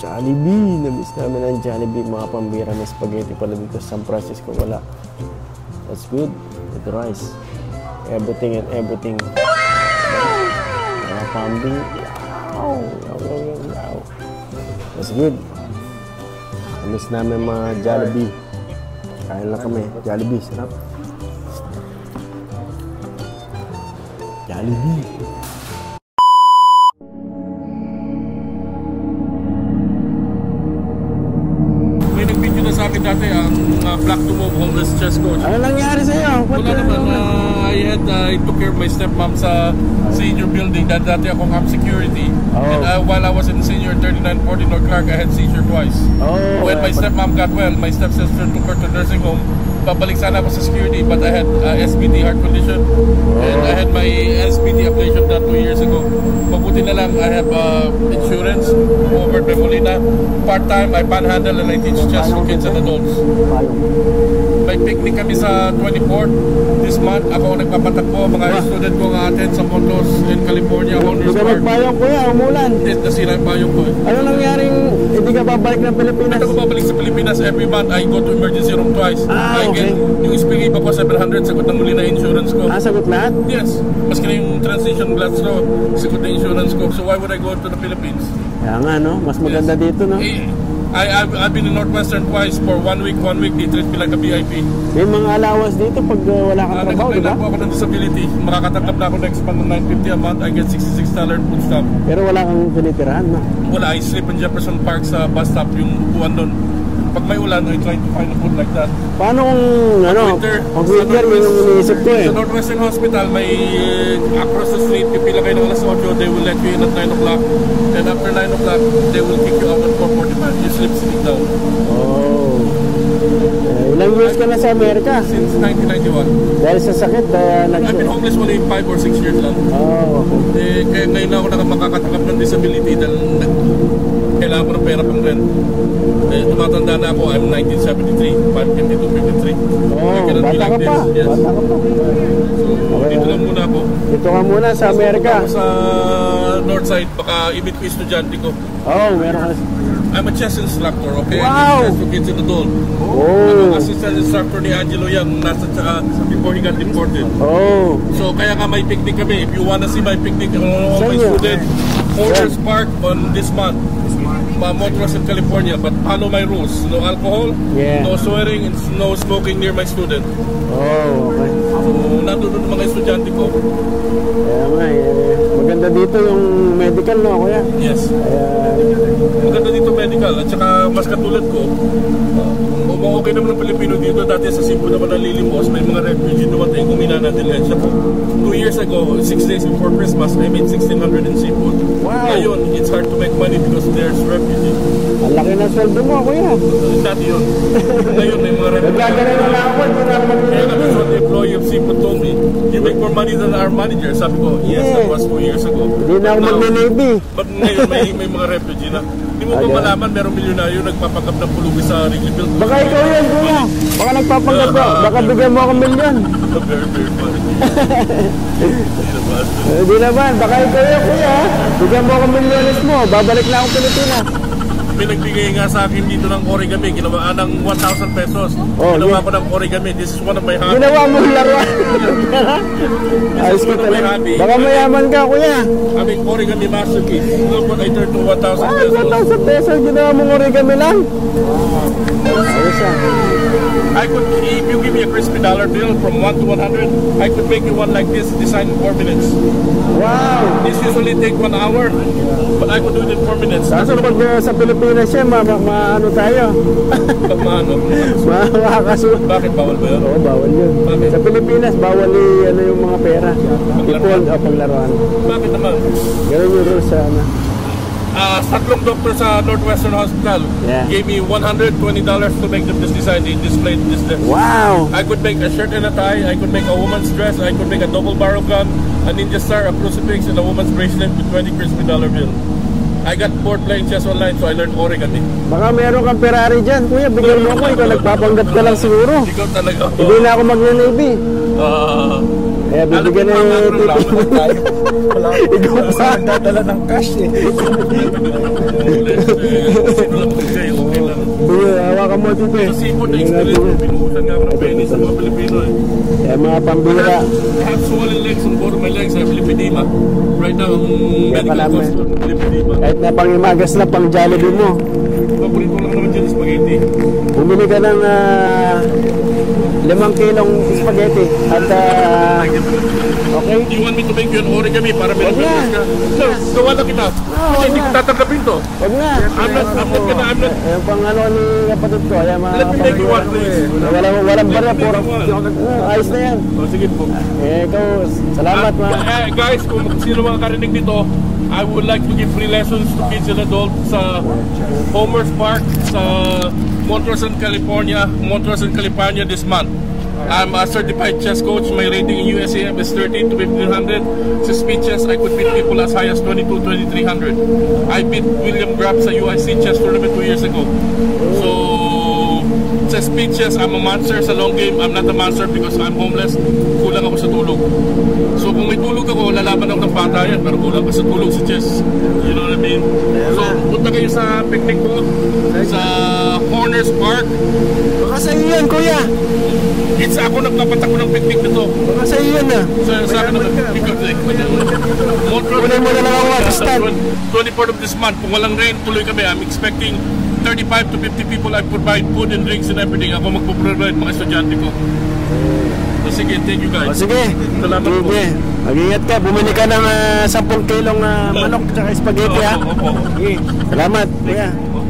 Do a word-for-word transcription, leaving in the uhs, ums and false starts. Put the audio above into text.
Jollibee. Namiss namin ang Jollibee. Mga pambira, may spaghetti pala dito sa San Francisco. Wala. That's good. With rice. Everything and everything. Mga pambing. Yaw. Yaw, yaw, yaw, yaw. That's good. Namiss namin mga Jollibee. Kain lang kami. Jollibee. Sarap. Jollibee. Sa akin dati ang uh, Black to Move homeless chess coach. Ano nangyari sa'yo? Wala naman. Uh, I had uh, I took care of my stepmom sa senior building. Dati, dati akong ham security. Oh. And uh, while I was in senior thirty-nine forty North Clark, I had seizure twice. Oh, when my stepmom got well, my stepsister took her to nursing home. Babalik sana ako sa security, but I had uh, S P D heart condition. Oh. And I had my S P D ablation done two years ago. Mabuti na lang, I have uh, insurance over by Molina. Part-time, I panhandle and I teach chess to kids and adults. May picnic kami sa twenty-fourth this month. Ako ang nagpapatakbo. Mga ah. student ko nga attend sa Montos in California, Honors Park. Hindi ka magpayong kuya, umulan. Yes, nasira yung payong ko. Ano nangyaring hindi ka babalik ng Pilipinas? Hindi ko babalik sa Pilipinas. Every month, I go to emergency room twice. Ah, I okay. Get, yung speaking pa ko, seven hundred, sagot ng muli na insurance ko. Ah, sagot lahat? Yes. Maski na yung transition glass ko, sagot na insurance ko. So why would I go to the Philippines? Kaya nga, no? Mas maganda yes. dito, no? Eh, I, I've, I've been in Northwestern twice for one week, one week. They treat me like a V I P. May mga allowance dito pag uh, wala kang uh, trabaho, di ba? Nag-apply na po ako ng disability. Makakatanggap na ako next month ng nine fifty a month. I get sixty-six dollars food stamp. Pero wala kang tinitirahan, no? Wala. I sleep in Jefferson Park sa bus stop, yung upuan doon. Pag may ulan, I try to find a food like that. Paano kung, ano, winter, pag winter, yung iniisip ko eh. Sa Northwestern Hospital, may uh, across the street, pipila kayo ng alas eight, they will let you in at nine o'clock. And after nine o'clock, they will kick you out at four forty-five. You sleep sitting down. Oh. Eh, ilang years ka na sa Amerika? Since nineteen ninety-one. Dahil sa sakit, uh, nag- I've been homeless only five or six years lang. Oh, Eh, okay. kaya ngayon na ako nakapagkakatanggap ng disability dahil kailangan ko ng pera pang rent. Eh, tumatanda na ako, I'm nineteen seventy-three, five fifty-two fifty-three. Oh, bata ka pa. Yes. Bata ka pa. So, okay, dito lang muna ako. Dito ka muna sa Amerika. Ako sa north side, baka ibig ko estudyante ko. Oh, meron ka. I'm a chess instructor, okay? Wow! I teach chess to kids and adults. Oh! I'm an assistant instructor ni Angelo Young nasa tsaka before he got deported. Oh! So, kaya ka may picnic kami. If you wanna see my picnic, all my students, Honors Park on this month. Montrose in California, but follow my rules. No alcohol, yeah. no swearing, and no smoking near my student. Oh, okay. So, nandun ng mga estudyante ko. Kaya nga, eh, maganda dito yung medical, no, kuya? Yes. Kaya... maganda dito medical, at saka mas katulad ko, uh, okay naman ng Pilipino dito. Dati sa Cebu na ako nalilimos, may mga refugee dumating, kumina na dilensya ko. Two years ago, six days before Christmas, I made sixteen hundred in seafood. Wow! Ngayon, it's hard to make money because there's refugee. Ang laki ng sweldo mo, kuya. Dati yun. Ngayon, may mga refugee. Nagkagalan na ako, hindi na ako kaya nga, that's what the employee of Seafood told me. You make more money than our manager. Sabi ko, yes, yeah. That was two years ago. Hindi na ako mag-Navy. But ngayon, may, may mga refugee na. Hindi mo ba malaman, merong milyonaryo nagpapanggap ng pulubi sa Wrigleyville? Baka ikaw yan, kuya. Baka nagpapanggap ka. Baka bigyan mo akong milyon. Very, very funny. Hindi naman. Baka ikaw yan, kuya. Bigyan mo akong milyones mo. Babalik na akong Pilipinas. May nagbigay nga sa akin dito ng origami. Ginawa ng one thousand pesos. Oh, ginawa yeah. ko ng origami. This is one of my hobbies. Ginawa mo laruan. This is one of my hobbies. Baka mayaman ka, kuya. Aming origami masterpiece. Look what I turned to one thousand pesos. one thousand pesos. Ginawa mong origami lang. Ayos ah. I could, if you give me a crispy dollar bill from one to one hundred, I could make you one like this, design in four minutes. Wow! This usually take one hour, but I could do it in four minutes. Kaso pag uh, sa Pilipinas siya, ma-ano ma ma tayo? Pag maano? Makakasunod. Bakit bawal ba yun? Oo, bawal yun. Bakit? Sa Pilipinas, bawal y, ano yung mga pera. Ipon o paglaruan. Bakit naman? Ganun yung rules sa ano. Uh, tatlong doctor sa Northwestern Hospital yeah. gave me one hundred twenty dollars to make them this design. They displayed this there. Wow! I could make a shirt and a tie. I could make a woman's dress. I could make a double barrel gun, a ninja star, a crucifix, and a woman's bracelet with twenty crispy dollar bill. I got bored playing chess online, so I learned origami. Baka meron kang Ferrari dyan, kuya. Bigyan mo ako. Ikaw nagpapanggap ka lang siguro. Ikaw talaga. Hindi na ako mag-Navy. Ah... Uh, Eh, bibigyan na yung tip. Wala Ikaw pa. dadala ng cash eh. Sino lang magbigay, okay lang. Sige, hawakan mo dito eh. Sa seafood na experience ko, pinuhusan nga ako ng penny sa mga Pilipino eh. Eh, mga pambira. I have swollen legs on both of my legs. I have lipedema. Right now, ang medical pala, cause ko, lipedema. Kahit na pangimagas na pang Jollibee mo. Paborito lang naman dyan, spaghetti. Bumili ka ng ah, limang kilong spaghetti. At ah, okay? Do you want me to make you an origami para may Wag na. reference ka? No, gawa lang kita. wag Kasi hindi na. ko tatanggapin to. Wag na. I'm not, I'm not gonna, I'm not. Yung pang ano ni kapatid ko. Ayan, mga Let me make you one, please. Walang, walang barya. Let me Puro. make you one. Ah, ayos na yan. Oh, sige po. Eh, ikaw, salamat Uh, mga. eh, guys, kung sino mga karinig dito, I would like to give free lessons to kids and adults sa Homer's Park sa Montrose, California, Montrose, California this month. I'm a certified chess coach. My rating in U S A M is thirteen to fifteen hundred. Sa speeches, I could beat people as high as twenty-two, twenty-three hundred. I beat William Grapp sa U I C chess tournament two years ago. So, sa speeches, I'm a monster. Sa long game, I'm not a monster because I'm homeless. Kulang ako sa tulog. So, kung may tulog ako, lalaban ako ng bata yan. Pero kulang ako sa tulog sa chess. You know what I mean? So, punta kayo sa picnic ko sa Corners Park. Baka sa iyo yan, kuya. It's ako nagpapatakbo ng picnic nito. Baka sa iyo yan ah. Sa, sa akin naman, because like, Kunin mo na lang ang watch stand. twenty-fourth of this month, kung walang rain, tuloy kami. I'm expecting thirty-five to fifty people. I provide food and drinks and everything. Ako magpo-provide mga estudyante ko. So, sige, thank you O guys. sige. Salamat po. Sige. Mag-ingat ka. Bumili ka ng ah, sampung kilong ah, manok at spaghetti ha. Opo, opo. Sige. Salamat, kuya. Okay.